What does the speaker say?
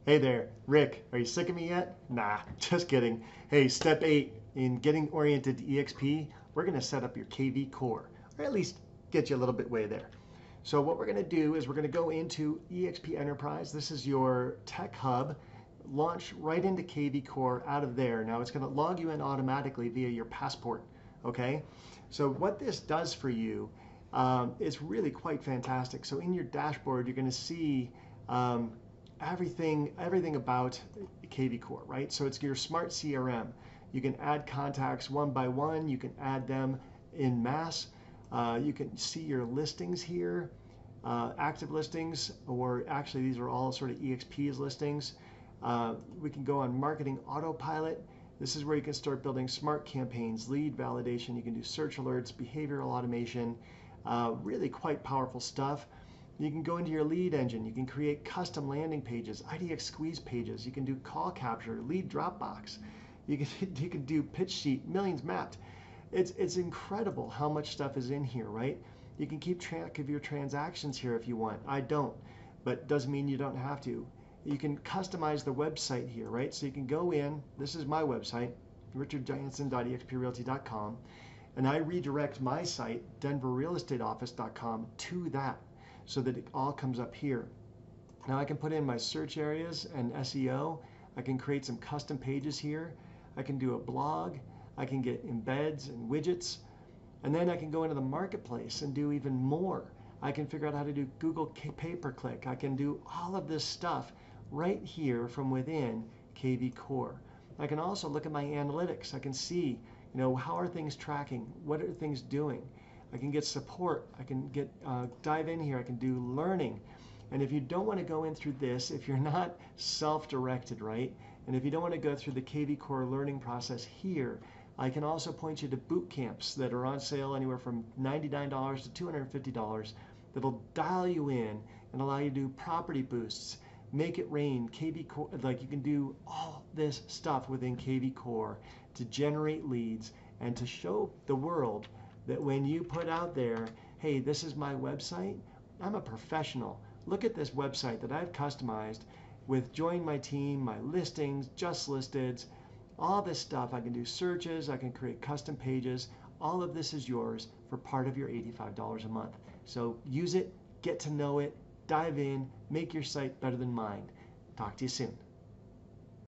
Hey there, Rick. Are you sick of me yet? Nah, just kidding. Hey, step 8 in getting oriented to eXp, we're going to set up your kvCore, or at least get you a little bit way there. So what we're going to do is we're going to go into eXp Enterprise. This is your tech hub. Launch right into kvCore out of there. Now it's going to log you in automatically via your passport. Okay. So what this does for you is really quite fantastic. So in your dashboard, you're going to see everything about kvCore, right? So it's your smart CRM. You can add contacts one by one. You can add them in mass. You can see your listings here, active listings, or actually these are all sort of eXp's listings. We can go on marketing autopilot. This is where you can start building smart campaigns, lead validation. You can do search alerts, behavioral automation, really quite powerful stuff. You can go into your lead engine. You can create custom landing pages, IDX squeeze pages. You can do call capture, lead Dropbox. You can do pitch sheet, millions mapped. It's incredible how much stuff is in here, right? You can keep track of your transactions here if you want. I don't, but doesn't mean you don't have to. You can customize the website here, right? So you can go in. This is my website, richardjanson.exprealty.com, and I redirect my site, denverrealestateoffice.com, to that, so that it all comes up here. Now I can put in my search areas and SEO. I can create some custom pages here. I can do a blog. I can get embeds and widgets. And then I can go into the marketplace and do even more. I can figure out how to do Google pay-per-click. I can do all of this stuff right here from within kvCore. I can also look at my analytics. I can see, how are things tracking? What are things doing? I can get support. I can get dive in here. I can do learning. And if you don't want to go in through this, if you're not self-directed, right? And if you don't want to go through the kvCore learning process here, I can also point you to boot camps that are on sale anywhere from $99 to $250 that'll dial you in and allow you to do property boosts, make it rain, kvCore, like you can do all this stuff within kvCore to generate leads and to show the world that when you put out there, hey, this is my website, I'm a professional. Look at this website that I've customized with join my team, my listings, just listed, all this stuff. I can do searches, I can create custom pages. All of this is yours for part of your $85 a month. So use it, get to know it, dive in, make your site better than mine. Talk to you soon.